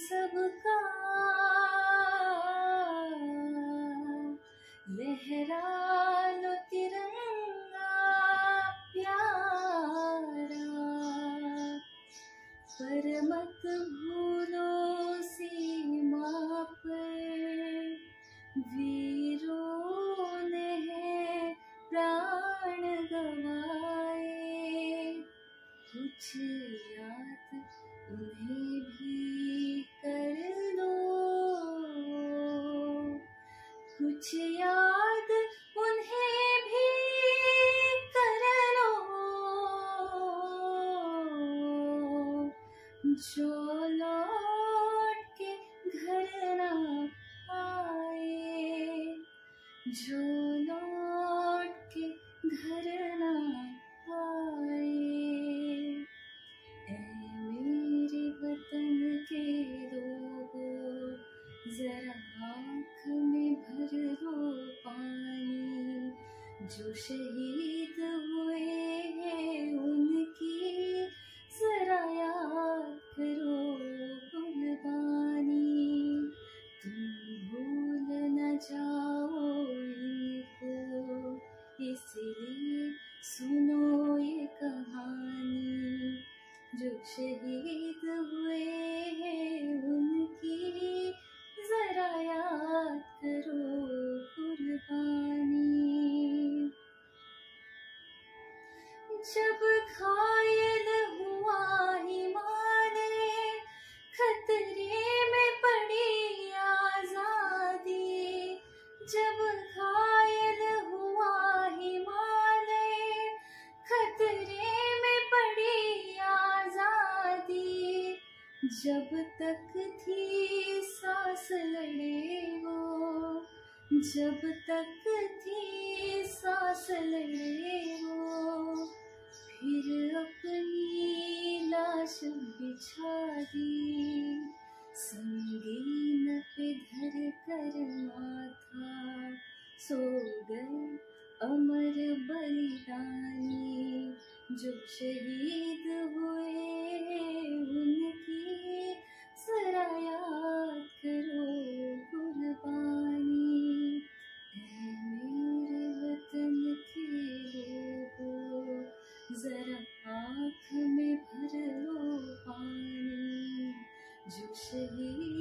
सबका लहरा लो तिरंगा प्यारा, पर मत भूलो सीमा पर वीरों ने है प्राण गवाए। कुछ याद उन्हें भी कर लो, कुछ याद उन्हें भी कर लो, जो लौट के घर ना आए, जो लौट के घर ना आए। ऐ मेरे वतन के लोगों, जरा आँख में भर लो पानी, जो शहीद हुए हैं उनकी जरा याद करो कुर्बानी। तुम भूल न जाओ इनको, इसलिए सुनो ये कहानी, जो शहीद हुए हैं उनकी जरा याद करो कुर्बानी। जब घायल हुआ हिमालय, खतरे में पड़ी आजादी, जब घायल हुआ हिमालय, खतरे में पड़ी आजादी। जब तक थी सांस लड़े वो, जब तक थी सांस लड़े वो, फिर अपनी लाश बिछा दी, संगीन पे धर कर माथा, सो गए अमर बलिदानी, जो शहीद हुए उनकी जरा याद करो कुर्बानी। ऐ मेरे वतन के लोगों, जरा आँख में भर लो पानी, जो शहीद